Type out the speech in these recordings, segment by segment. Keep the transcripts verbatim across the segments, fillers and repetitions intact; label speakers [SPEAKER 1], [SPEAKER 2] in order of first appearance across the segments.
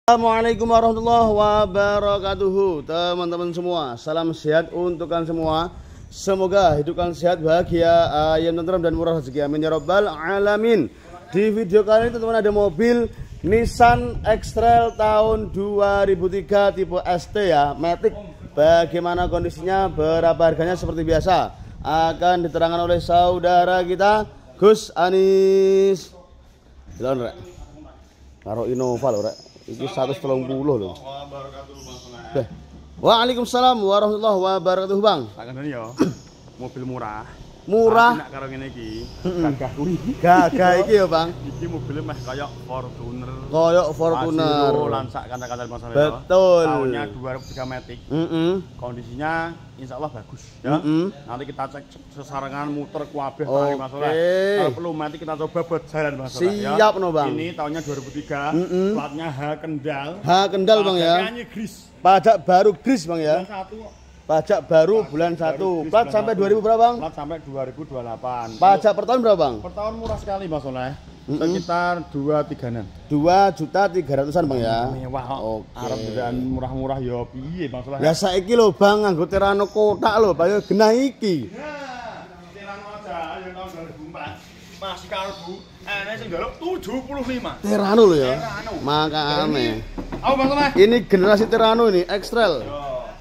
[SPEAKER 1] Assalamualaikum warahmatullahi wabarakatuh. Teman-teman semua, salam sehat untuk kalian semua. Semoga hidup kalian sehat, bahagia, ayam tenteram dan murah rezeki, amin ya rabbal alamin. Di video kali ini teman-teman ada mobil Nissan X-Trail tahun dua ribu tiga tipe S T ya, Matic. Bagaimana kondisinya, berapa harganya, seperti biasa akan diterangkan oleh saudara kita Gus Anis. Jalan rek karo Innova lho rek. Iki seratus tiga puluh loh. Waalaikumsalam warahmatullahi wabarakatuh, Bang.
[SPEAKER 2] Tak kandani ya. Mobil murah.
[SPEAKER 1] Murah.
[SPEAKER 2] Nak karo ngene iki. Gagah kuwi.
[SPEAKER 1] Gagah iki ya, Bang.
[SPEAKER 2] Iki mobilnya meh kayak Fortuner.
[SPEAKER 1] Kayak Fortuner.
[SPEAKER 2] Lan sak kanca-kanca masalah.
[SPEAKER 1] Betul.
[SPEAKER 2] Tahunnya dua ribu tiga Matic.
[SPEAKER 1] Heeh.
[SPEAKER 2] Kondisinya insya Allah bagus ya.
[SPEAKER 1] Mm-mm.
[SPEAKER 2] Nanti kita cek sesarengan muter kabeh
[SPEAKER 1] Oke.
[SPEAKER 2] masalah. Kalau perlu Matic kita coba buat jalan masalah ya.
[SPEAKER 1] Siap no, Bang.
[SPEAKER 2] Ini tahunnya dua ribu tiga.
[SPEAKER 1] Mm-mm.
[SPEAKER 2] Platnya H Kendal.
[SPEAKER 1] H Kendal, Bang ya.
[SPEAKER 2] Pajaknya Gris.
[SPEAKER 1] Pajak baru Gris, Bang ya.
[SPEAKER 2] Bulan satu.
[SPEAKER 1] Pajak baru bulan satu. Plat sampai dua ribu berapa, Bang?
[SPEAKER 2] Plat sampai dua ribu dua puluh delapan.
[SPEAKER 1] Pajak per tahun berapa, Bang?
[SPEAKER 2] Per tahun murah sekali Mas Soleh.
[SPEAKER 1] Mm-mm.
[SPEAKER 2] Sekitar dua tiga-an.
[SPEAKER 1] dua juta tiga ratusan, Bang ya.
[SPEAKER 2] Mewah kok.
[SPEAKER 1] Oke.
[SPEAKER 2] Arep bedaan murah-murah ya piye Mas Soleh?
[SPEAKER 1] Ya saiki lho, Bang, nganggo Terano kotak lho, Bang, genah iki.
[SPEAKER 2] Nah, Terano aja ya tahun dua ribu empat. Masih kalbu. Ana sing njaluk tujuh puluh lima.
[SPEAKER 1] Terano lho ya.
[SPEAKER 2] Terano.
[SPEAKER 1] Makane.
[SPEAKER 2] Aku Mas Soleh.
[SPEAKER 1] Ini generasi Terano ini, X-Trail.
[SPEAKER 2] Yo.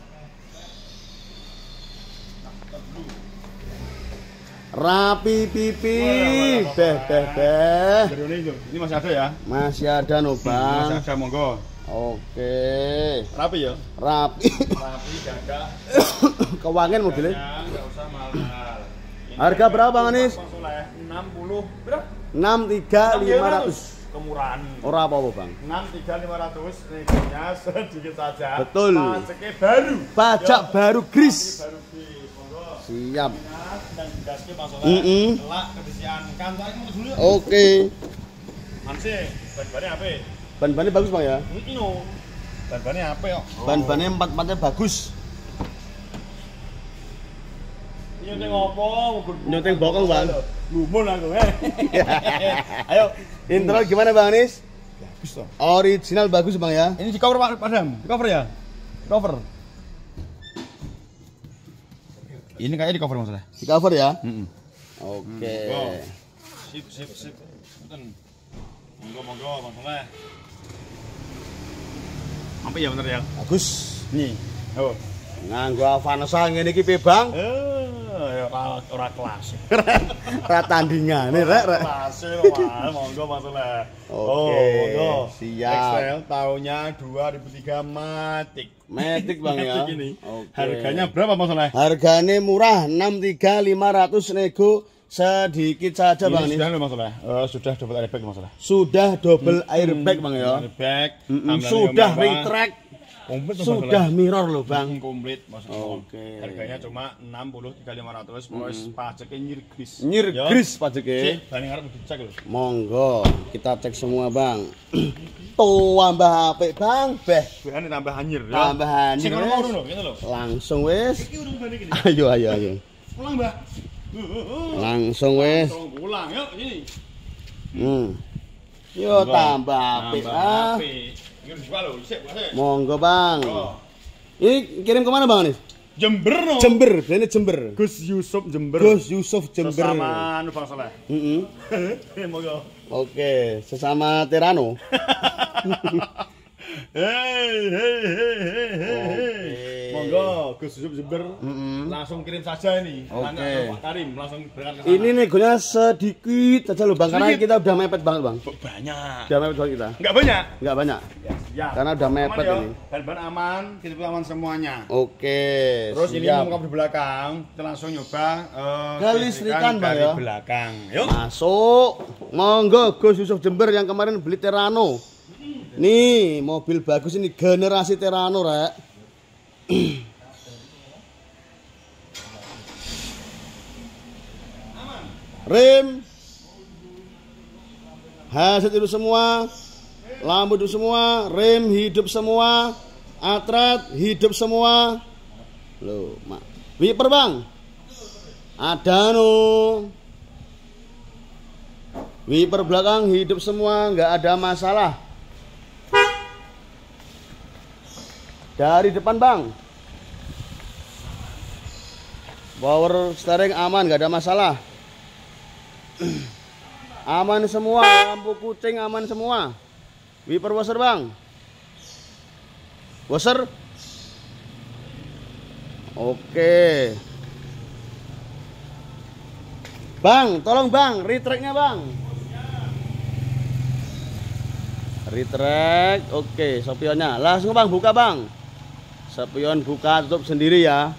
[SPEAKER 1] Rapi pipi, beh beh beh.
[SPEAKER 2] Ini masih ada ya?
[SPEAKER 1] Masih ada no, Bang.
[SPEAKER 2] Masih ada, monggo.
[SPEAKER 1] Oke.
[SPEAKER 2] Rapi ya?
[SPEAKER 1] Rapi.
[SPEAKER 2] Rapi gagah.
[SPEAKER 1] Kewangan mobilnya.
[SPEAKER 2] Enggak usah mahal.
[SPEAKER 1] Harga berapa, Bang Anis?
[SPEAKER 2] Mas Soleh, enam puluh berapa?
[SPEAKER 1] enam tiga lima ratus.
[SPEAKER 2] Kemurahan.
[SPEAKER 1] Ora apa-apa, Bang.
[SPEAKER 2] enam tiga lima ratus regonya sedikit saja.
[SPEAKER 1] Betul.
[SPEAKER 2] Pajaknya baru.
[SPEAKER 1] Pajak
[SPEAKER 2] Yo.
[SPEAKER 1] baru Gris.
[SPEAKER 2] Baru Gris, monggo.
[SPEAKER 1] Siap.
[SPEAKER 2] Dan gasnya Mas Soleh.
[SPEAKER 1] Mm-mm.
[SPEAKER 2] Kelak kebersihan kantor ini dulu.
[SPEAKER 1] Oke.
[SPEAKER 2] Manse, ban-bannya apa?
[SPEAKER 1] Ban-bannya bagus, Bang ya.
[SPEAKER 2] Ini no. Ban-bannya apa ya?
[SPEAKER 1] Ban-bannya empat-empatnya bagus.
[SPEAKER 2] Ini nyoteng apa?
[SPEAKER 1] Nyoteng bokong, Bang.
[SPEAKER 2] Lumun aku, eh. Ayo.
[SPEAKER 1] Intro gimana, Bang Anis?
[SPEAKER 2] Bagus toh.
[SPEAKER 1] Original bagus, Bang ya.
[SPEAKER 2] Ini di cover Pak Padam. Di cover ya? Cover. Ini kayaknya di cover Mas Soleh.
[SPEAKER 1] Di cover ya.
[SPEAKER 2] Heeh.
[SPEAKER 1] Oke.
[SPEAKER 2] Wow. Sip sip sip. Punten. Monggo monggo Mas Soleh. Apa ya bener ya?
[SPEAKER 1] Bagus.
[SPEAKER 2] Nih. Oh.
[SPEAKER 1] Nganggo Avanza ngene iki piye, Bang?
[SPEAKER 2] Eh, ya ora ora kelas.
[SPEAKER 1] Ra tandingane rek rek.
[SPEAKER 2] Kelas lho, monggo Mas Soleh.
[SPEAKER 1] Oke,
[SPEAKER 2] monggo.
[SPEAKER 1] siap.
[SPEAKER 2] X-Trail tahunnya dua ribu tiga Matic.
[SPEAKER 1] Matic, Bang ya.
[SPEAKER 2] Matic ini.
[SPEAKER 1] Oke.
[SPEAKER 2] Harganya berapa Mas Soleh?
[SPEAKER 1] Harganya murah, enam tiga lima ratus, nego sedikit saja, Bang.
[SPEAKER 2] Ini
[SPEAKER 1] Ini
[SPEAKER 2] sudah lho Mas Soleh. Eh, sudah double airbag Mas Soleh.
[SPEAKER 1] sudah double airbag, Bang ya.
[SPEAKER 2] Airbag.
[SPEAKER 1] Mm-mm, sudah ring track,
[SPEAKER 2] Komplit Mas
[SPEAKER 1] sudah
[SPEAKER 2] Soleh.
[SPEAKER 1] mirror loh, Bang.
[SPEAKER 2] Komplit Mas Soleh.
[SPEAKER 1] Oke.
[SPEAKER 2] Harganya cuma enam puluh tiga lima ratus, plus pajaknya nyir gris.
[SPEAKER 1] Nyir
[SPEAKER 2] Yo.
[SPEAKER 1] gris pajaknya.
[SPEAKER 2] Sik, bani ngarep dicek lho.
[SPEAKER 1] Monggo, kita cek semua, Bang. Tuh tambah apik, Bang. Beh,
[SPEAKER 2] Beane tambah anyir ya.
[SPEAKER 1] tambah anyir,
[SPEAKER 2] Sing
[SPEAKER 1] wes.
[SPEAKER 2] ngono lho, ngene lho.
[SPEAKER 1] langsung wes.
[SPEAKER 2] Iki urung bani iki.
[SPEAKER 1] Ayo ayo ayo.
[SPEAKER 2] Pulang, Mbah.
[SPEAKER 1] Langsung wes.
[SPEAKER 2] Tolong pulang, yuk ini.
[SPEAKER 1] Hmm. Yo tambah apik ah.
[SPEAKER 2] Ini buka lho, sik, buka sik.
[SPEAKER 1] Monggo, Bang.
[SPEAKER 2] Oh.
[SPEAKER 1] Ini kirim kemana, Bang Anis?
[SPEAKER 2] Jember no.
[SPEAKER 1] Jember, ini Jember.
[SPEAKER 2] Gus Yusuf Jember.
[SPEAKER 1] Gus Yusuf Jember.
[SPEAKER 2] Sesama anu Bang Soleh.
[SPEAKER 1] Heeh.
[SPEAKER 2] Monggo.
[SPEAKER 1] Oke, sesama Terano.
[SPEAKER 2] Hei, hei, hei, hei, hei.
[SPEAKER 1] Oke.
[SPEAKER 2] Monggo, Gus Yusuf Jember.
[SPEAKER 1] Mm-mm.
[SPEAKER 2] Langsung kirim saja ini.
[SPEAKER 1] Oke.
[SPEAKER 2] Tanya ke Pak Karim, langsung berangkat ke sana.
[SPEAKER 1] Ini negonya sedikit saja loh, Bang, karena
[SPEAKER 2] Sedikit?
[SPEAKER 1] kita udah mepet banget, Bang.
[SPEAKER 2] banyak.
[SPEAKER 1] Udah mepet banget kita.
[SPEAKER 2] Enggak banyak.
[SPEAKER 1] Enggak banyak.
[SPEAKER 2] Ya.
[SPEAKER 1] Karena udah mepet
[SPEAKER 2] Aman, yo.
[SPEAKER 1] ini.
[SPEAKER 2] Ban-ban aman, kita aman semuanya.
[SPEAKER 1] Oke.
[SPEAKER 2] Terus ini
[SPEAKER 1] siap.
[SPEAKER 2] muka di belakang, kita langsung nyoba eh,
[SPEAKER 1] Kelistrikan, Bang,
[SPEAKER 2] dari
[SPEAKER 1] ya.
[SPEAKER 2] belakang. Yuk.
[SPEAKER 1] Masuk. Monggo Gus Yusuf Jember yang kemarin beli Terano. Nih, mobil bagus ini generasi Terano, Rek. Rem. Hasil hidup semua. Lampu hidup semua, rem hidup semua, atret hidup semua. Loh, Mak. Wiper, Bang. Ada no. Wiper belakang hidup semua, nggak ada masalah. Dari depan bang. Power steering aman, nggak ada masalah. Aman semua, lampu kucing aman semua. Wiper washer bang. Washer. Oke. Bang, tolong bang, retracknya bang. Retrack, oke, spionnya. Langsung bang, buka bang. Spion buka, tutup sendiri ya.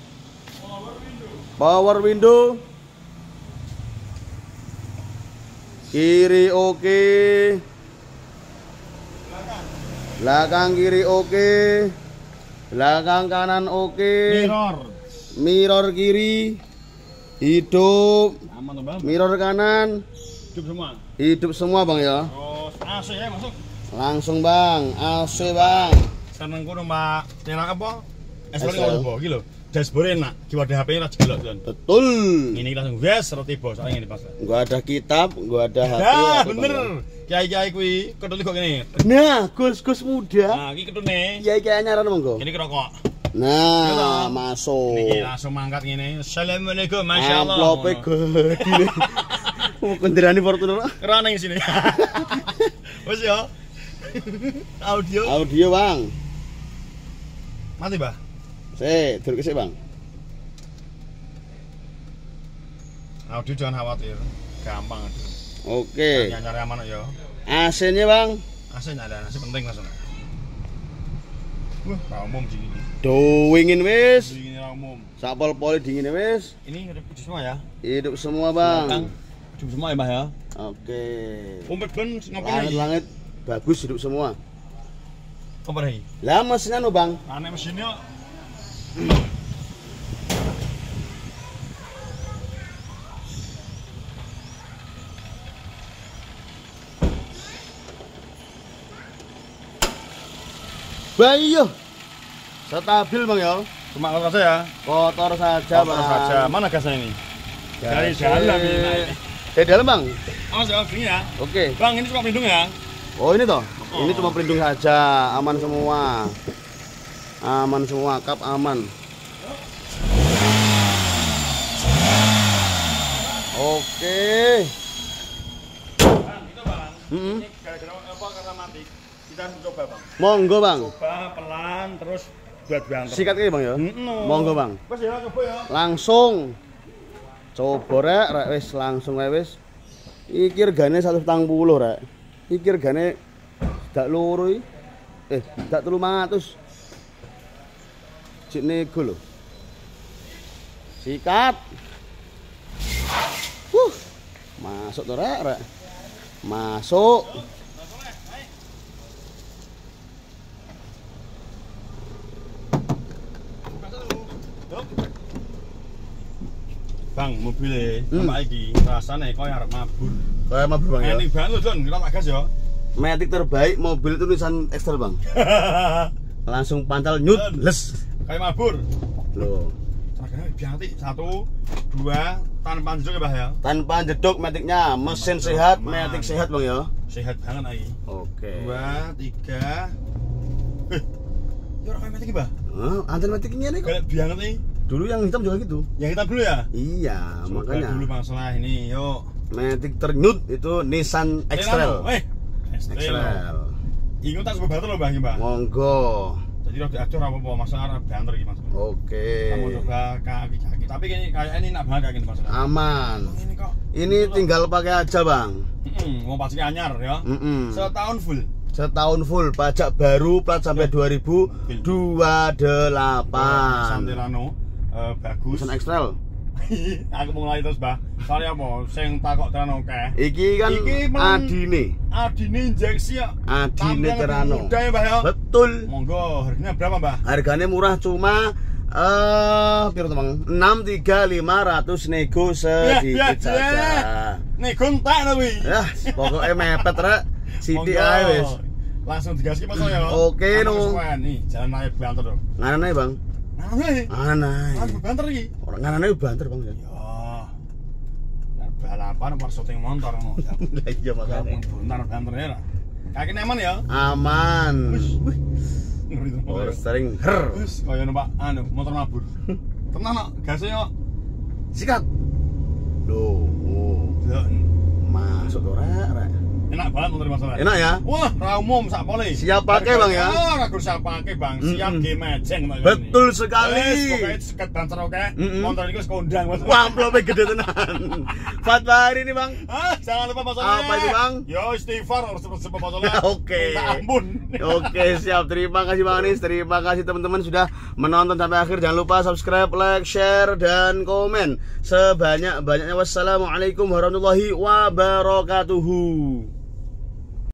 [SPEAKER 1] Power window. Kiri oke. Belakang kiri oke. Belakang kanan oke.
[SPEAKER 2] Mirror.
[SPEAKER 1] Mirror kiri. Hidup.
[SPEAKER 2] Aman tuh bang.
[SPEAKER 1] Mirror kanan.
[SPEAKER 2] Hidup semua.
[SPEAKER 1] Hidup semua bang ya.
[SPEAKER 2] Terus A C ya masuk.
[SPEAKER 1] Langsung bang, A C bang.
[SPEAKER 2] Seneng kono Mbak. Terak apa? Es
[SPEAKER 1] Es
[SPEAKER 2] lagi apa iki lho. Dashboard enak, kiwa H P-nya ra jelok kan.
[SPEAKER 1] Betul.
[SPEAKER 2] Ini langsung wes roti bos, soalnya ini pas.
[SPEAKER 1] Gua ada kitab, gua ada H P.
[SPEAKER 2] Nah, bener. Kiai-kiai kuwi ketuli kok ngene.
[SPEAKER 1] Nah, Gus-gus muda.
[SPEAKER 2] Nah, iki ketune.
[SPEAKER 1] Kiai-kiai nyaran monggo.
[SPEAKER 2] Ini kerokok.
[SPEAKER 1] Nah, masuk.
[SPEAKER 2] Niki langsung mangkat ngene. Assalamualaikum, masyaallah.
[SPEAKER 1] Amplope gede. Mau kendaraan Fortuner.
[SPEAKER 2] Ora nang sini. Wes ya. Audio.
[SPEAKER 1] Audio, Bang.
[SPEAKER 2] Mati, Mbah.
[SPEAKER 1] Sik, duruk sik, Bang.
[SPEAKER 2] Audio jangan khawatir. Gampang itu.
[SPEAKER 1] Oke.
[SPEAKER 2] Nyari aman ya.
[SPEAKER 1] A C-nya, Bang.
[SPEAKER 2] A C nyala, A C penting langsung. Wah, ra umum sini.
[SPEAKER 1] Dingin wis.
[SPEAKER 2] Ini ra umum.
[SPEAKER 1] Sak pol-pol dingin wis.
[SPEAKER 2] Ini hidup semua ya.
[SPEAKER 1] Hidup semua, Bang.
[SPEAKER 2] Hidup semua ya, Mbah ya.
[SPEAKER 1] Oke.
[SPEAKER 2] Umpet ben ngopi lagi.
[SPEAKER 1] Langit-langit bagus hidup semua.
[SPEAKER 2] Apa lagi?
[SPEAKER 1] Lah mesinnya no, Bang.
[SPEAKER 2] Aneh mesinnya.
[SPEAKER 1] Bayo. Stabil, Bang ya.
[SPEAKER 2] Cuma kotor saja ya.
[SPEAKER 1] Kotor saja,
[SPEAKER 2] Kotor
[SPEAKER 1] Bang.
[SPEAKER 2] saja. Mana gasnya ini? Dari dalam ini.
[SPEAKER 1] Dari dalam, Bang.
[SPEAKER 2] Awas ya, begini ya.
[SPEAKER 1] Oke.
[SPEAKER 2] Bang, ini cuma pelindung ya.
[SPEAKER 1] Oh, ini toh.
[SPEAKER 2] Oh.
[SPEAKER 1] Ini cuma pelindung saja, aman semua. Aman semua, kap aman. Oke.
[SPEAKER 2] Bang, itu Bang.
[SPEAKER 1] Mm-hmm.
[SPEAKER 2] Ini gara-gara apa karena mati. Kita harus coba, Bang.
[SPEAKER 1] Monggo, Bang.
[SPEAKER 2] Coba pelan terus buat banter.
[SPEAKER 1] Sikat ke, Bang ya.
[SPEAKER 2] Mm-mm.
[SPEAKER 1] Monggo, Bang.
[SPEAKER 2] Wes ya, coba ya.
[SPEAKER 1] Langsung. Coba rek, rek wis langsung rek wis. Iki regane seratus petang puluh rek. Iki regane dak loro iki. Eh, dak telung atus. Cik nego lho. Sikat. Huh. Masuk tuh rek, rek. Masuk.
[SPEAKER 2] Bang, mobilnya
[SPEAKER 1] Hmm.
[SPEAKER 2] sama iki rasane koyo arep mabur.
[SPEAKER 1] Kayak mabur, Bang ya.
[SPEAKER 2] Enak banget lho, Don. Kita tak gas ya.
[SPEAKER 1] Matic terbaik mobil tulisan Excel, Bang. Langsung pancal nyut les.
[SPEAKER 2] Kayak mabur.
[SPEAKER 1] Loh.
[SPEAKER 2] Caranya bianti satu, dua, tanpa jeduk ya, Mbah ya.
[SPEAKER 1] Tanpa jeduk Maticnya, mesin sehat,
[SPEAKER 2] Aman.
[SPEAKER 1] Matic sehat, Bang ya.
[SPEAKER 2] Sehat banget lagi.
[SPEAKER 1] Oke.
[SPEAKER 2] Dua, tiga. Eh. Ya ora kayak Matic, Mbah.
[SPEAKER 1] Hah, anten Maticnya nih kok.
[SPEAKER 2] Kayak bianget nih.
[SPEAKER 1] Dulu yang hitam juga gitu.
[SPEAKER 2] Yang kita dulu ya.
[SPEAKER 1] Iya,
[SPEAKER 2] Coba
[SPEAKER 1] makanya.
[SPEAKER 2] dulu masalah ini, yuk.
[SPEAKER 1] Matic ternyut itu Nissan X-Trail.
[SPEAKER 2] Eh, X-Trail.
[SPEAKER 1] X-Trail.
[SPEAKER 2] Ingat tak sebab banter loh, Mbah, iki, Mbah.
[SPEAKER 1] Monggo.
[SPEAKER 2] Jadi udah diatur apa-apa masalah arep banter iki, Mas.
[SPEAKER 1] Oke.
[SPEAKER 2] Kamu coba kaki-kaki. Tapi ini kayak ini enak banget kayak gini masalah.
[SPEAKER 1] Aman.
[SPEAKER 2] Ini kok.
[SPEAKER 1] Ini tinggal pakai aja, Bang.
[SPEAKER 2] Heeh, mau pasti anyar ya.
[SPEAKER 1] Mm-mm.
[SPEAKER 2] Setahun full.
[SPEAKER 1] Setahun full, pajak baru plat sampai dua ribu dua puluh delapan.
[SPEAKER 2] Santirano eh, bagus.
[SPEAKER 1] Nissan X-Trail.
[SPEAKER 2] Aku mau mulai terus, Mbah. Soalnya apa? Sing takok Terano akeh.
[SPEAKER 1] Iki kan
[SPEAKER 2] Iki men-
[SPEAKER 1] adine.
[SPEAKER 2] Adine injeksi ya.
[SPEAKER 1] Adine
[SPEAKER 2] Tampil
[SPEAKER 1] Terano.
[SPEAKER 2] lebih muda ya, Mbah ya.
[SPEAKER 1] Betul.
[SPEAKER 2] Monggo, harganya berapa, Mbah?
[SPEAKER 1] Harganya murah cuma eh piro to, Bang? enam tiga lima ratus nego sedikit saja.
[SPEAKER 2] Nih gontak to kuwi.
[SPEAKER 1] Ya, pokoknya mepet rek. Siti
[SPEAKER 2] Monggo.
[SPEAKER 1] ae wis.
[SPEAKER 2] Langsung digaski Mas ya.
[SPEAKER 1] Oke,
[SPEAKER 2] Anu
[SPEAKER 1] no.
[SPEAKER 2] kesuwen. Nih, jalan raya banter to.
[SPEAKER 1] Nganane, Bang?
[SPEAKER 2] Nah, nih.
[SPEAKER 1] Anai.
[SPEAKER 2] Kan banter iki.
[SPEAKER 1] Orang nganane banter, Bang ya.
[SPEAKER 2] Ya. Ya balapan apa syuting motor ngono.
[SPEAKER 1] Lah iya makane.
[SPEAKER 2] Bentar banternya lah. Kaki nyaman ya?
[SPEAKER 1] Aman.
[SPEAKER 2] Wis, wih. itu.
[SPEAKER 1] Power steering her.
[SPEAKER 2] Wis kaya numpak anu motor mabur. Tenang kok, gasnya kok.
[SPEAKER 1] Sikat. Loh.
[SPEAKER 2] Delok.
[SPEAKER 1] Masuk ora, rek.
[SPEAKER 2] Enak banget motor masalah.
[SPEAKER 1] Enak ya?
[SPEAKER 2] Wah, ra umum sak pole.
[SPEAKER 1] Siap pakai, Bang ya?
[SPEAKER 2] Oh, ra siap pakai, Bang. Siap game mejeng Bang.
[SPEAKER 1] Betul sekali.
[SPEAKER 2] Wis pokoke seket dan seroke. Motor iki wis kondang, Mas.
[SPEAKER 1] Wah, amplope gede tenan. Fatwa hari ini, Bang.
[SPEAKER 2] Ah, jangan lupa masalahnya.
[SPEAKER 1] Apa itu, Bang?
[SPEAKER 2] Yo, istighfar harus sebut masalah.
[SPEAKER 1] Oke.
[SPEAKER 2] Minta ampun.
[SPEAKER 1] Oke, siap. Terima kasih Bang Anis. Terima kasih teman-teman sudah menonton sampai akhir. Jangan lupa subscribe, like, share, dan komen sebanyak-banyaknya. Wassalamualaikum warahmatullahi wabarakatuh.